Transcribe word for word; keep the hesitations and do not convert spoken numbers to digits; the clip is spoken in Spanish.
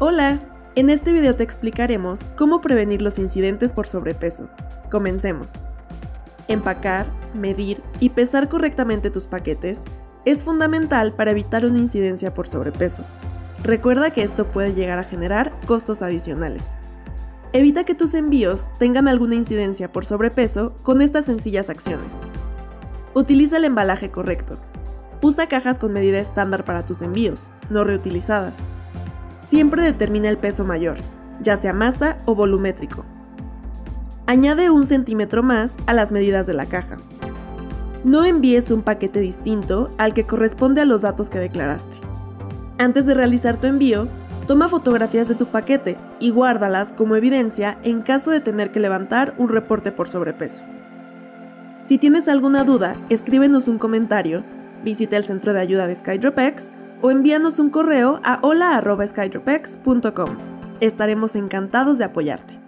Hola, en este video te explicaremos cómo prevenir los incidentes por sobrepeso. Comencemos. Empacar, medir y pesar correctamente tus paquetes es fundamental para evitar una incidencia por sobrepeso. Recuerda que esto puede llegar a generar costos adicionales. Evita que tus envíos tengan alguna incidencia por sobrepeso con estas sencillas acciones. Utiliza el embalaje correcto. Usa cajas con medida estándar para tus envíos, no reutilizadas. Siempre determina el peso mayor, ya sea masa o volumétrico. Añade un centímetro más a las medidas de la caja. No envíes un paquete distinto al que corresponde a los datos que declaraste. Antes de realizar tu envío, toma fotografías de tu paquete y guárdalas como evidencia en caso de tener que levantar un reporte por sobrepeso. Si tienes alguna duda, escríbenos un comentario, visita el centro de ayuda de SkyDropX o envíanos un correo a hola arroba skydropx punto com. Estaremos encantados de apoyarte.